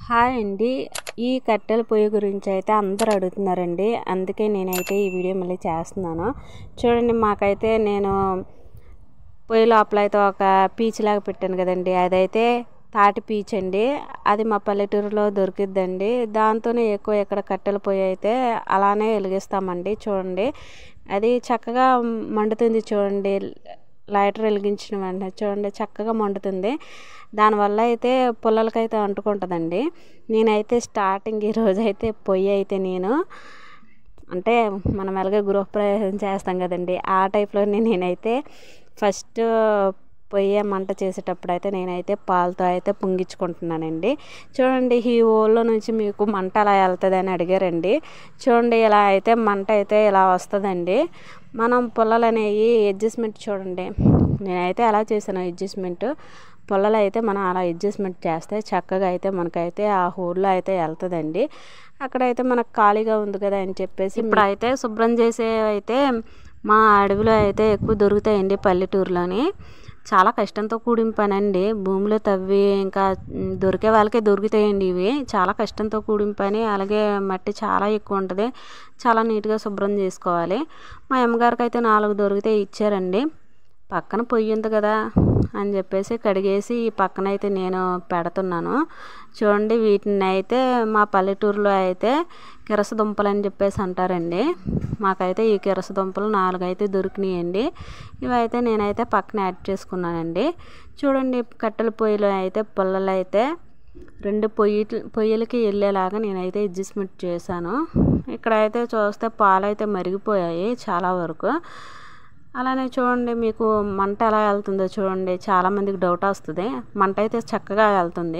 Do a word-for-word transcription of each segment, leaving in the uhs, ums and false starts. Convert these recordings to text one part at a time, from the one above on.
Hi అండి. ఈ కట్టెల పొయ్యి గురించి అయితే అందరూ అడుగుతున్నారండి. అందుకే నేనైతే ఈ వీడియో మళ్ళీ చేస్తున్నాను. చూడండి, మాకైతే నేను పొయ్యి లోపల అయితే ఒక పీచులాగా పెట్టాను కదండి, అదైతే తాటి పీచ్ అండి. అది మా పల్లెటూరులో దొరికిద్దండి. దాంతోనే ఎక్కువ ఇక్కడ కట్టెల పొయ్యి అయితే అలానే వెలిగిస్తామండి. చూడండి, అది చక్కగా మండుతుంది. చూడండి, లైటర్ వెలిగించిన వెంటనే చూడండి చక్కగా మండుతుంది. దానివల్ల అయితే పుల్లలకైతే అంటుకుంటుందండి. నేనైతే స్టార్టింగ్ ఈరోజు అయితే పొయ్యి అయితే నేను అంటే మనం ఎలాగో గృహప్రవేశం చేస్తాం కదండి, ఆ టైప్లోనే నేనైతే ఫస్ట్ పొయ్యి మంట చేసేటప్పుడు అయితే నేనైతే పాలతో అయితే పొంగించుకుంటున్నానండి. చూడండి, ఈ ఓల్లో నుంచి మీకు మంట అలా వెళ్తుంది అని అడిగారండి. చూడండి, ఇలా అయితే మంట అయితే ఇలా వస్తుందండి. మనం పుల్లలు అనేవి అడ్జస్ట్మెంట్ చూడండి, నేనైతే అలా చేశాను అడ్జస్ట్మెంట్. పుల్లలు అయితే మనం అలా అడ్జస్ట్మెంట్ చేస్తే చక్కగా అయితే మనకైతే ఆ హోల్లో అయితే వెళ్తుందండి. అక్కడైతే మనకు ఖాళీగా ఉంది కదా అని చెప్పేసి ఇప్పుడైతే శుభ్రం చేసే అయితే మా అడవిలో అయితే ఎక్కువ దొరుకుతాయండి. పల్లెటూరులోని చాలా కష్టంతో కూడిన పని అండి. భూమిలో తవ్వి ఇంకా దొరికే వాళ్ళకే దొరుకుతాయండి. ఇవి చాలా కష్టంతో కూడిన పని. అలాగే మట్టి చాలా ఎక్కువ ఉంటుంది. చాలా నీట్గా శుభ్రం చేసుకోవాలి. మా అమ్మగారికి అయితే నాలుగు దొరికితే ఇచ్చారండి. పక్కన పొయ్యి ఉంది కదా అని చెప్పేసి కడిగేసి ఈ పక్కన అయితే నేను పెడుతున్నాను. చూడండి, వీటిని అయితే మా పల్లెటూరులో అయితే కిరస దుంపలు అని చెప్పేసి అంటారండి. మాకైతే ఈ కిరస దుంపలు నాలుగు అయితే దొరికినాయండి. ఇవైతే నేనైతే పక్కన యాడ్ చేసుకున్నానండి. చూడండి, కట్టెల పొయ్యిలో అయితే పుల్లలు అయితే రెండు పొయ్యి పొయ్యిలకి వెళ్ళేలాగా నేనైతే అడ్జస్ట్మెంట్ చేశాను. ఇక్కడైతే చూస్తే పాలు అయితే మరిగిపోయాయి చాలా వరకు. అలానే చూడండి, మీకు మంట ఎలా వెళ్తుందో చూడండి. చాలామందికి డౌట్ వస్తుంది. మంట అయితే చక్కగా వెళ్తుంది.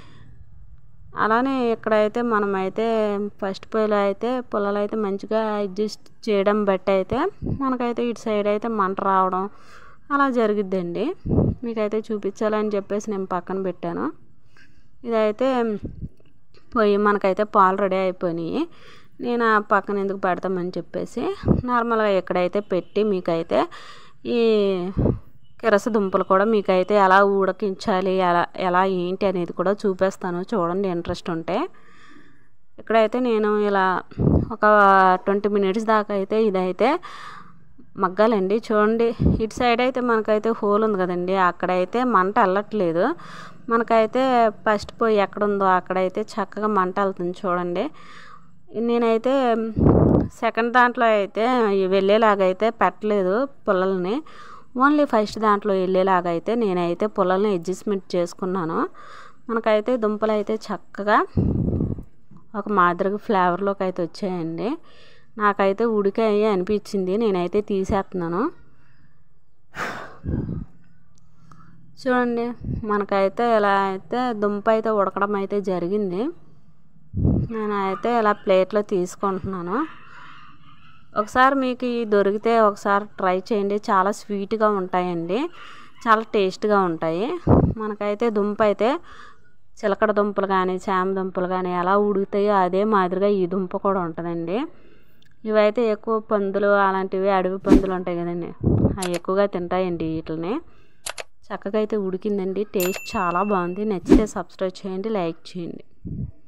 అలానే ఇక్కడైతే మనమైతే ఫస్ట్ పొయ్యిలో అయితే పుల్లలు అయితే మంచిగా అడ్జస్ట్ చేయడం బట్టి అయితే మనకైతే ఇటు సైడ్ అయితే మంట రావడం అలా జరిగిద్దండి. మీకైతే చూపించాలని చెప్పేసి నేను పక్కన పెట్టాను. ఇదైతే పొయ్యి మనకైతే పాలు రెడీ అయిపోయినాయి. నేను ఆ పక్కన ఎందుకు పెడతామని చెప్పేసి నార్మల్గా ఎక్కడైతే పెట్టి మీకైతే ఈ కిరస దుంపలు కూడా మీకైతే ఎలా ఉడికించాలి, ఎలా ఎలా ఏంటి అనేది కూడా చూపిస్తాను. చూడండి, ఇంట్రెస్ట్ ఉంటే. ఇక్కడైతే నేను ఇలా ఒక ట్వంటీ మినిట్స్ దాకా అయితే ఇదైతే మగ్గాలండి. చూడండి, ఇటు సైడ్ అయితే మనకైతే హోల్ ఉంది కదండి, అక్కడైతే మంట వెళ్ళట్లేదు. మనకైతే ఫస్ట్ పొయ్యి ఎక్కడుందో అక్కడైతే చక్కగా మంట వెళ్తుంది. చూడండి, నేనైతే సెకండ్ దాంట్లో అయితే వెళ్ళేలాగైతే పెట్టలేదు పుల్లల్ని. ఓన్లీ ఫస్ట్ దాంట్లో వెళ్ళేలాగైతే నేనైతే పుల్లల్ని అడ్జస్ట్మెంట్ చేసుకున్నాను. మనకైతే దుంపలు అయితే చక్కగా ఒక మాదిరిగా ఫ్లేవర్లోకి అయితే వచ్చాయండి. నాకైతే ఉడికాయి అనిపించింది. నేనైతే తీసేస్తున్నాను. చూడండి, మనకైతే ఇలా అయితే దుంప అయితే ఉడకడం అయితే జరిగింది. నేనైతే ఇలా ప్లేట్లో తీసుకుంటున్నాను. ఒకసారి మీకు ఈ దొరికితే ఒకసారి ట్రై చేయండి. చాలా స్వీట్గా ఉంటాయండి, చాలా టేస్ట్గా ఉంటాయి. మనకైతే దుంప అయితే చిలకడ దుంపలు కానీ చామ దుంపలు కానీ ఎలా ఉడుకుతాయో అదే మాదిరిగా ఈ దుంప కూడా ఉంటుందండి. ఇవైతే ఎక్కువ పందులు అలాంటివి అడవి పందులు ఉంటాయి కదండి, అవి ఎక్కువగా తింటాయండి వీటిని. చక్కగా అయితే ఉడికిందండి. టేస్ట్ చాలా బాగుంది. నచ్చితే సబ్స్క్రైబ్ చేయండి, లైక్ చేయండి.